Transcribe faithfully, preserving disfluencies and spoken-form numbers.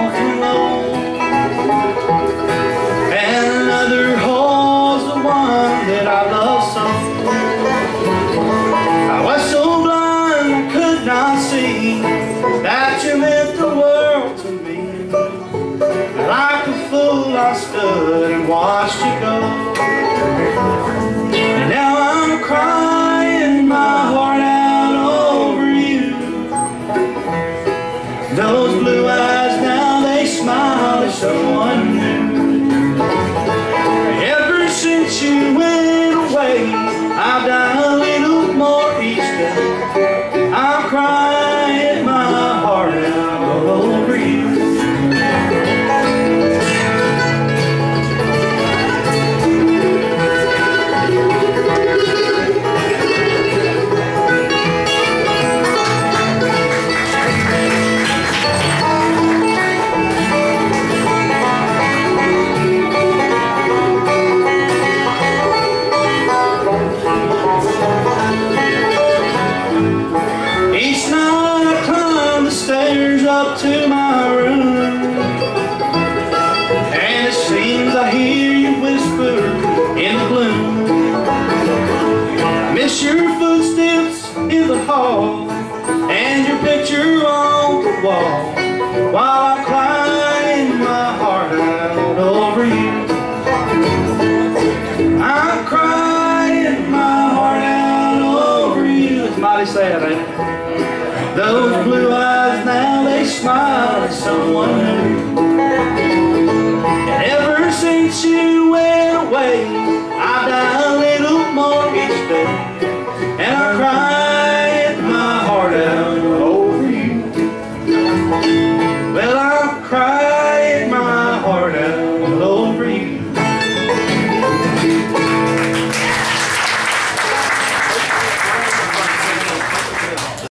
soft and low, and another holds the one that I love so. I was so blind I could not see that you meant the world to me. Like a fool I stood and watched you go, and now I'm crying my heart out over you. Those blue eyes now, they smile at someone new. Ever since you went away, I've done a little more each day. I'm crying my heart out over you. Each night I climb the stairs up to my room, and it seems I hear you whisper in the gloom. I miss your footsteps in the hall and your picture on the wall, while I'm crying my heart out over you. I'm crying my heart out over you. It's mighty sad, ain't it? Those blue eyes now, they smile at someone new. And ever since you went away,